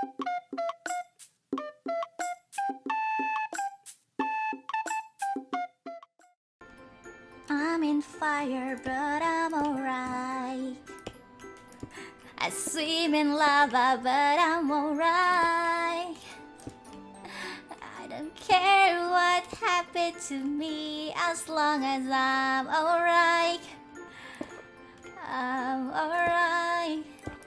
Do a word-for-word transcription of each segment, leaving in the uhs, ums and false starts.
I'm in fire, but I'm alright. I swim in lava, but I'm alright. I don't care what happened to me as long as I'm alright. I'm alright.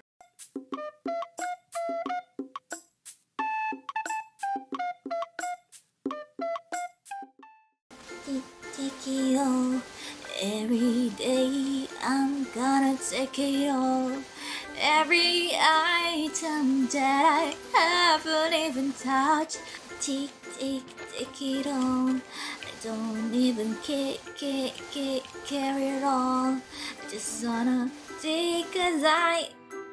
Take it all. Every day I'm gonna take it all. Every item that I haven't even touched. Take, take, take it all. I don't even care, care, care, care at all. I just wanna take cause I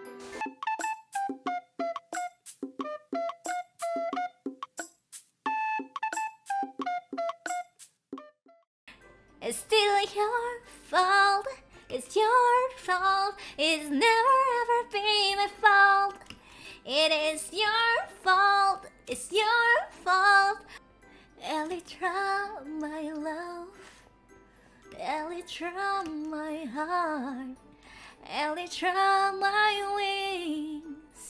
It's still your fault. It's your fault. It's never ever been my fault. It is your fault. It's your fault. Elytra, my love. Elytra, my heart. Elytra, my wings.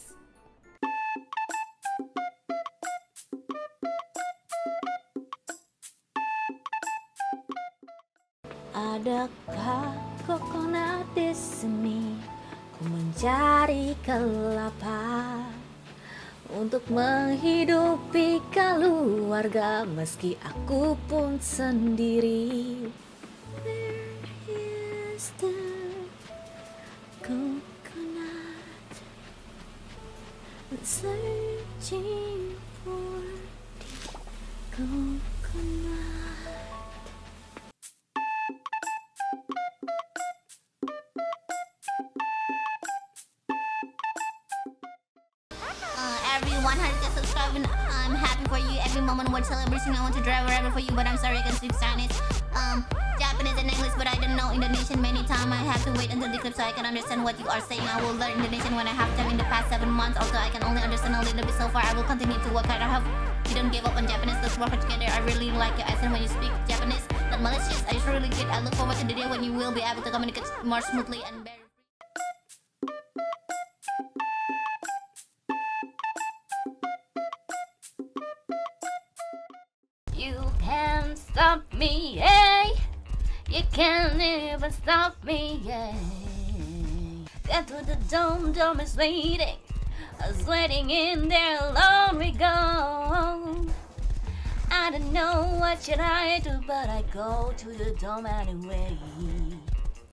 Adakah coconut di sini? Ku mencari kelapa untuk menghidupi keluarga meski aku pun sendiri. Where is the coconut? I'm searching for the coconut. Every one hundred K subscribing, I'm happy for you. Every moment worth celebration. I want to drive wherever for you, but I'm sorry I can speak Chinese, um, Japanese and English, but I don't know Indonesian. Many times I have to wait until the clip so I can understand what you are saying. I will learn Indonesian when I have time in the past seven months. Although I can only understand a little bit so far, I will continue to work hard. I hope you don't give up on Japanese. Let's work together. I really like your accent when you speak Japanese. Not malicious. I really good. I look forward to the day when you will be able to communicate more smoothly and better. You can't stop me, yeah. You can't even stop me, yeah. Get to the dome, dome is waiting. I was waiting in there, alone we go. I don't know what should I do, but I go to the dome anyway.